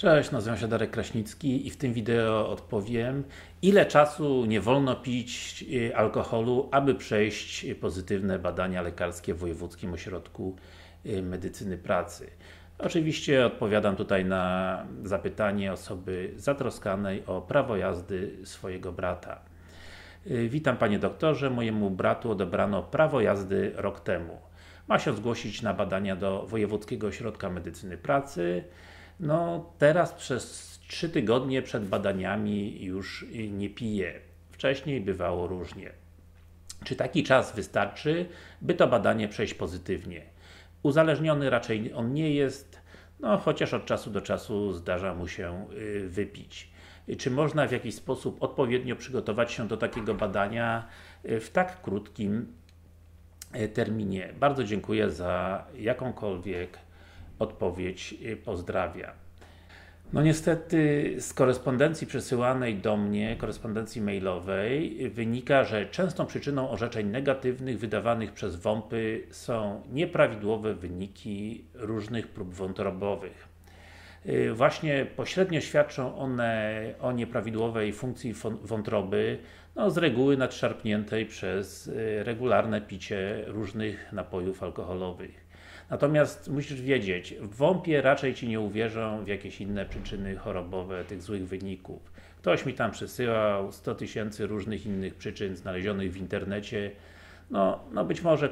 Cześć, nazywam się Darek Kraśnicki i w tym wideo odpowiem, ile czasu nie wolno pić alkoholu, aby przejść pozytywne badania lekarskie w Wojewódzkim Ośrodku Medycyny Pracy. Oczywiście odpowiadam tutaj na zapytanie osoby zatroskanej o prawo jazdy swojego brata. Witam Panie doktorze, mojemu bratu odebrano prawo jazdy rok temu. Ma się zgłosić na badania do Wojewódzkiego Ośrodka Medycyny Pracy. No teraz przez 3 tygodnie przed badaniami już nie pije. Wcześniej bywało różnie. Czy taki czas wystarczy, by to badanie przejść pozytywnie? Uzależniony raczej on nie jest, no chociaż od czasu do czasu zdarza mu się wypić. Czy można w jakiś sposób odpowiednio przygotować się do takiego badania w tak krótkim terminie? Bardzo dziękuję za jakąkolwiek odpowiedź, pozdrawiam. No niestety z korespondencji przesyłanej do mnie, korespondencji mailowej wynika, że częstą przyczyną orzeczeń negatywnych wydawanych przez WOMP-y są nieprawidłowe wyniki różnych prób wątrobowych. Właśnie pośrednio świadczą one o nieprawidłowej funkcji wątroby, no z reguły nadszarpniętej przez regularne picie różnych napojów alkoholowych. Natomiast musisz wiedzieć, w WOMP-ie raczej Ci nie uwierzą w jakieś inne przyczyny chorobowe tych złych wyników. Ktoś mi tam przysyłał 100 000 różnych innych przyczyn znalezionych w internecie. No być może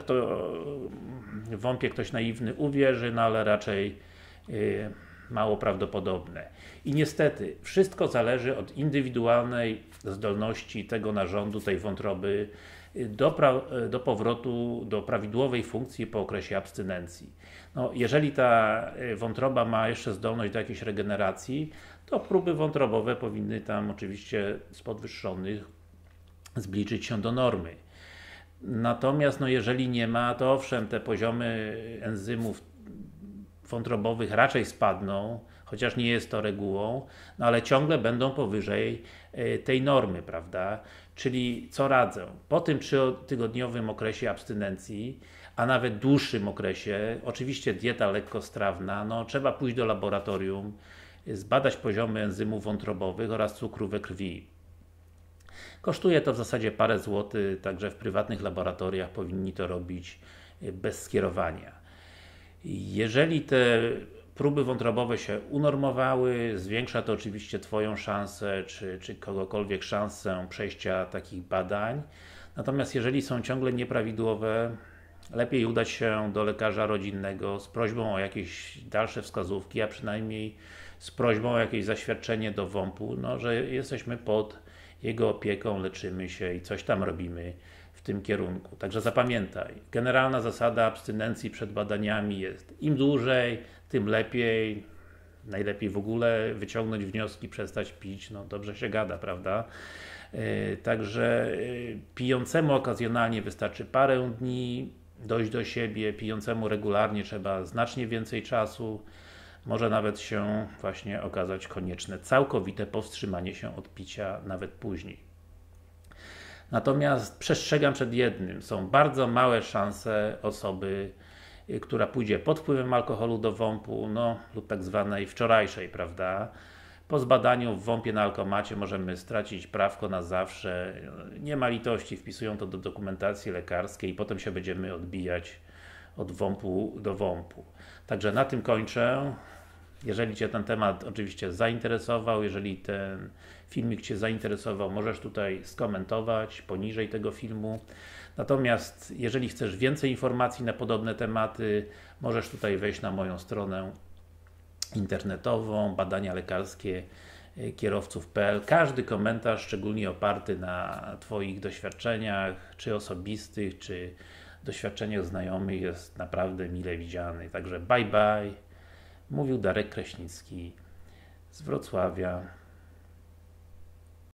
w WOMP-ie ktoś naiwny uwierzy, no ale raczej mało prawdopodobne. I niestety, wszystko zależy od indywidualnej zdolności tego narządu, tej wątroby do powrotu do prawidłowej funkcji po okresie abstynencji. No, jeżeli ta wątroba ma jeszcze zdolność do jakiejś regeneracji, to próby wątrobowe powinny tam oczywiście z podwyższonych zbliżyć się do normy. Natomiast jeżeli nie ma, to owszem, te poziomy enzymów wątrobowych raczej spadną, chociaż nie jest to regułą, no ale ciągle będą powyżej tej normy, prawda? Czyli co radzę? Po tym 3-tygodniowym okresie abstynencji, a nawet dłuższym okresie, oczywiście dieta lekkostrawna, no trzeba pójść do laboratorium, zbadać poziomy enzymów wątrobowych oraz cukru we krwi. Kosztuje to w zasadzie parę złotych, także w prywatnych laboratoriach powinni to robić bez skierowania. Jeżeli te próby wątrobowe się unormowały, zwiększa to oczywiście Twoją szansę, czy kogokolwiek szansę przejścia takich badań. Natomiast jeżeli są ciągle nieprawidłowe, lepiej udać się do lekarza rodzinnego z prośbą o jakieś dalsze wskazówki, a przynajmniej z prośbą o jakieś zaświadczenie do WOMP-u, że jesteśmy pod jego opieką, leczymy się i coś tam robimy w tym kierunku. Także zapamiętaj, generalna zasada abstynencji przed badaniami jest im dłużej, tym lepiej. Najlepiej w ogóle wyciągnąć wnioski, przestać pić, no dobrze się gada, prawda? Także pijącemu okazjonalnie wystarczy parę dni dojść do siebie, pijącemu regularnie trzeba znacznie więcej czasu, może nawet się właśnie okazać konieczne całkowite powstrzymanie się od picia nawet później. Natomiast przestrzegam przed jednym, są bardzo małe szanse osoby, która pójdzie pod wpływem alkoholu do WOMP-u, lub tak zwanej wczorajszej, prawda? Po zbadaniu w WOMP-ie na alkomacie możemy stracić prawko na zawsze, nie ma litości, wpisują to do dokumentacji lekarskiej i potem się będziemy odbijać od WOMP-u do WOMP-u. Także na tym kończę. Jeżeli Cię ten temat oczywiście zainteresował, jeżeli ten filmik Cię zainteresował, możesz tutaj skomentować poniżej tego filmu. Natomiast jeżeli chcesz więcej informacji na podobne tematy, możesz tutaj wejść na moją stronę internetową, badania lekarskie kierowców.pl. Każdy komentarz, szczególnie oparty na Twoich doświadczeniach, czy osobistych, czy doświadczeniach znajomych, jest naprawdę mile widziany. Także bye bye. Mówił Darek Kraśnicki z Wrocławia.